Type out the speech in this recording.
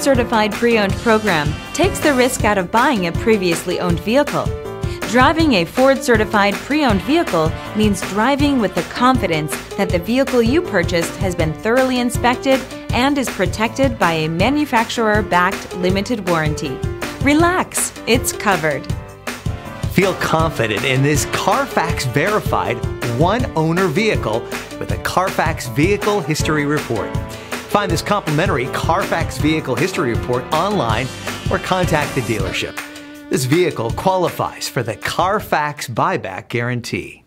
Certified Pre-Owned program takes the risk out of buying a previously owned vehicle. Driving a Ford Certified Pre-Owned vehicle means driving with the confidence that the vehicle you purchased has been thoroughly inspected and is protected by a manufacturer-backed limited warranty. Relax, it's covered. Feel confident in this Carfax verified one-owner vehicle with a Carfax Vehicle History Report. Find this complimentary Carfax Vehicle History Report online or contact the dealership. This vehicle qualifies for the Carfax Buyback Guarantee.